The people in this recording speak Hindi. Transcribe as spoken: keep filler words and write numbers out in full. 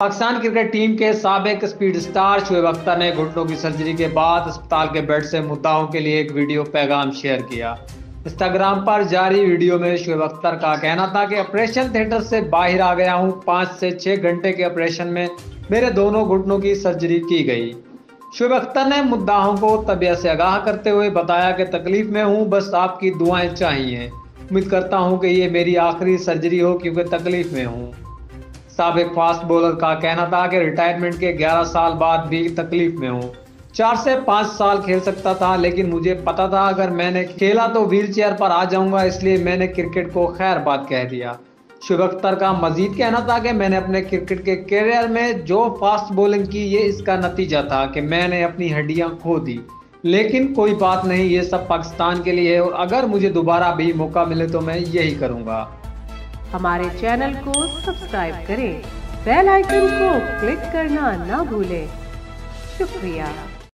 पाकिस्तान क्रिकेट टीम के साबिक स्पीड स्टार शोएब अख्तर ने घुटनों की सर्जरी के बाद अस्पताल के बेड से मुद्दाओं के लिए एक वीडियो पैगाम शेयर किया। इंस्टाग्राम पर जारी वीडियो में शोएब अख्तर का कहना था कि ऑपरेशन थिएटर से बाहर आ गया हूं। पाँच से छह घंटे के ऑपरेशन में मेरे दोनों घुटनों की सर्जरी की गई। शोएब अख्तर ने मुद्दाओं को तबीयत से आगाह करते हुए बताया कि तकलीफ में हूं, बस आपकी दुआएं चाहिए। उम्मीद करता हूं कि ये मेरी आखिरी सर्जरी हो क्योंकि तकलीफ में हूं। साबिक फास्ट बॉलर का कहना था कि रिटायरमेंट के ग्यारह साल बाद भी तकलीफ में हूं। चार से पाँच साल खेल सकता था, लेकिन मुझे पता था अगर मैंने खेला तो व्हीलचेयर पर आ जाऊंगा, इसलिए मैंने क्रिकेट को खैर बात कह दिया। शोएब अख्तर का मजीद कहना था कि मैंने अपने क्रिकेट के करियर में जो फास्ट बॉलिंग की, ये इसका नतीजा था कि मैंने अपनी हड्डियां खो दी। लेकिन कोई बात नहीं, ये सब पाकिस्तान के लिए है और अगर मुझे दोबारा भी मौका मिले तो मैं यही करूंगा। हमारे चैनल को सब्सक्राइब करें, बेल आइकन को क्लिक करना ना भूलें। शुक्रिया।